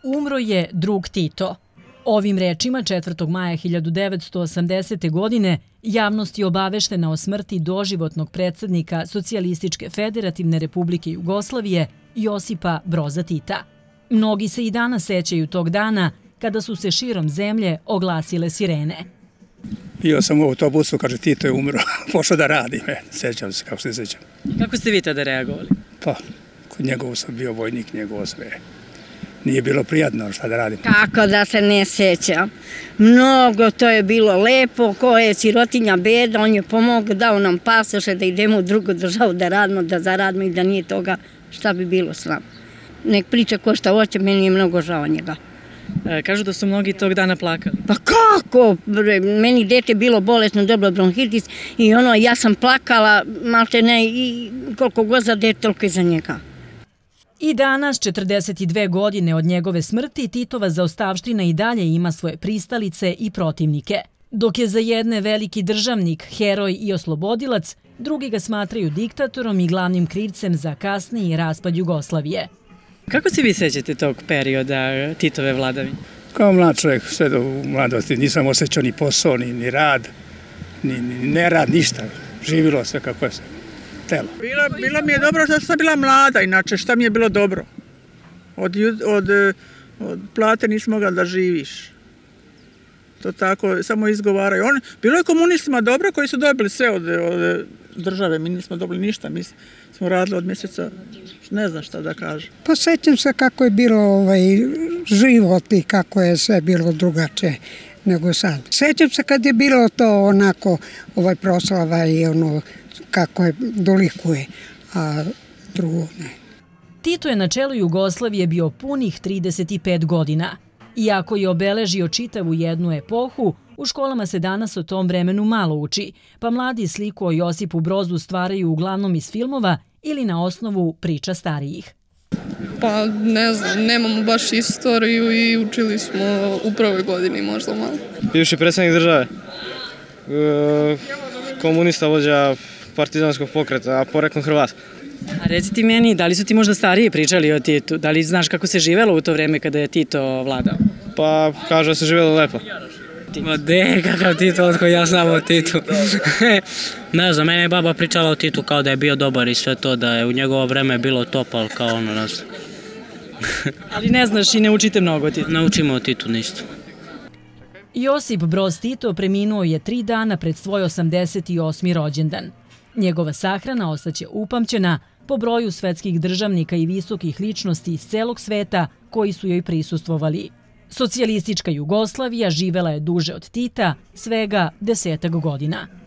Umro je drug Tito. Ovim rečima 4. maja 1980. godine javnost je obaveštena o smrti doživotnog predsjednika Socijalističke federativne republike Jugoslavije Josipa Broza Tita. Mnogi se i danas sećaju tog dana kada su se širom zemlje oglasile sirene. Bio sam u autobusu, kaže Tito je umro, pošao da radi. Sećam se, kako se sećam. Kako ste vi tada reagovali? Pa, kod njegovu sam bio vojnik, njegovo sve. Nije bilo prijatno šta da radim. Kako da se ne sjećam. Mnogo to je bilo lepo, ko je sirotinja beda, on je pomogao, dao nam pasoše da idemo u drugu državu da radimo, da zaradimo i da nije toga šta bi bilo s nama. Nek priča ko šta hoće, meni je mnogo žao njega. Kažu da su mnogi tog dana plakali. Pa kako? Meni dete bilo bolesno, dobilo bronhitis i ja sam plakala, malte ne, i koliko god za dete, toliko i za njega. I danas, 42 godine od njegove smrti, Titova zaostavština i dalje ima svoje pristalice i protivnike. Dok je za jedne veliki državnik, heroj i oslobodilac, drugi ga smatraju diktatorom i glavnim krivcem za kasniji raspad Jugoslavije. Kako se vi sećate tog perioda Titove vladavine? Kao mlad čovjek, sve do mladosti, nisam osjećao ni posao, ni rad, ni nerad, ništa. Živilo sve kako je se telo. Bilo mi je dobro što sam bila mlada, inače šta mi je bilo dobro? Od plate nisi mogla da živiš. To tako, samo izgovaraju. Bilo je komunistima dobro koji su dobili sve od države, mi nismo dobili ništa, mi smo radili od mjeseca, ne znam šta da kažem. Pa sećam se kako je bilo život i kako je sve bilo drugačije nego sad. Sećam se kad je bilo to onako, proslava i kako je dolikuje, a drugo ne. Tito je na čelu Jugoslavije bio punih 35 godina. Iako je obeležio čitavu jednu epohu, u školama se danas o tom vremenu malo uči, pa mladi sliku o Josipu Brozu stvaraju uglavnom iz filmova ili na osnovu priča starijih. Pa ne znam, nemamo baš istoriju i učili smo u prvoj godini možda malo. Bivši predsjednik države, komunista, vođa partizanskog pokreta, a poreklom Hrvat. A reci ti meni, da li su ti možda stariji pričali o Titu? Da li znaš kako se živelo u to vreme kada je Tito vladao? Pa kaže da se živelo lepo. Ma de, kakav Tito, otko ja znam o Titu. Ne znam, mene je baba pričala o Titu kao da je bio dobar i sve to, da je u njegovo vreme bilo top, ali kao ne znam. Ali ne znaš i ne učite mnogo o Titu? Ne učimo o Titu ništa. Josip Broz Tito preminuo je 3 dana pred svoj 88. rođendan. Njegova sahrana ostaće upamćena po broju svetskih državnika i visokih ličnosti iz celog sveta koji su joj prisustvovali. Socijalistička Jugoslavija živela je duže od Tita, svega 10 godina.